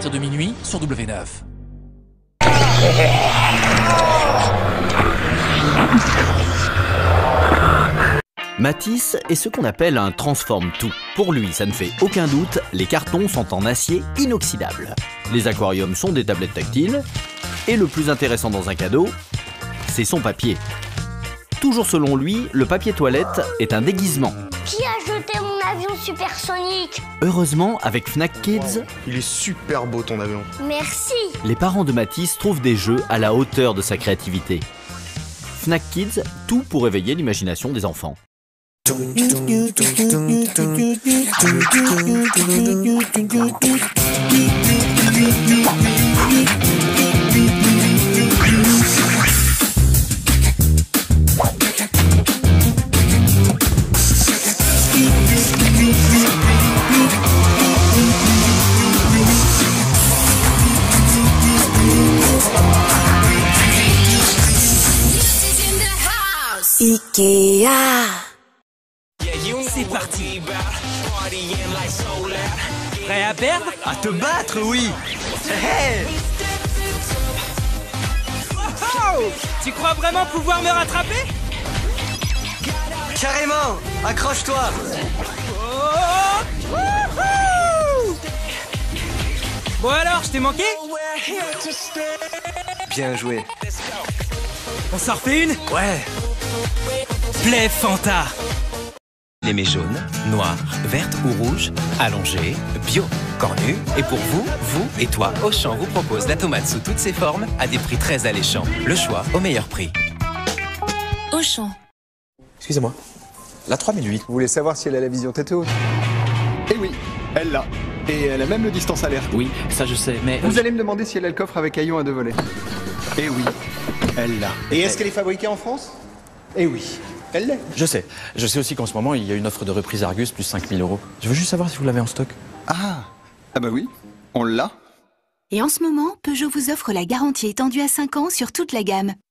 partir de minuit sur W9. Matisse est ce qu'on appelle un transforme-tout. Pour lui, ça ne fait aucun doute, les cartons sont en acier inoxydable. Les aquariums sont des tablettes tactiles. Et le plus intéressant dans un cadeau, c'est son papier. Toujours selon lui, le papier toilette est un déguisement. Qui a jeté mon avion supersonique? Heureusement, avec Fnac Kids, Il est super beau ton avion. Merci. les parents de Matisse trouvent des jeux à la hauteur de sa créativité. Fnac Kids, tout pour éveiller l'imagination des enfants. Ikea. C'est parti. Prêt à perdre? À te battre, oui. Hey. Oh, tu crois vraiment pouvoir me rattraper? Carrément. Accroche-toi. Oh, wouhou. Bon alors, je t'ai manqué? Bien joué. On s'en refait une? Ouais. Play Fanta. Les mets jaunes, noires, vertes ou rouges, allongées, bio, cornues. Et pour vous, vous et toi, Auchan vous propose la tomate sous toutes ses formes à des prix très alléchants. Le choix au meilleur prix. Auchan. Excusez-moi. La 3008. Vous voulez savoir si elle a la vision tête haute? Eh oui, elle l'a. Et elle a même le distance alerte. Oui, ça je sais, mais... Vous allez me demander si elle a le coffre avec haillons à 2 volets. Eh oui, elle l'a. Et est-ce qu'elle est fabriquée en France? Eh oui, elle l'est. Je sais. Je sais aussi qu'en ce moment, il y a une offre de reprise Argus plus 5000 €. Je veux juste savoir si vous l'avez en stock. Ah bah oui, on l'a. Et en ce moment, Peugeot vous offre la garantie étendue à 5 ans sur toute la gamme.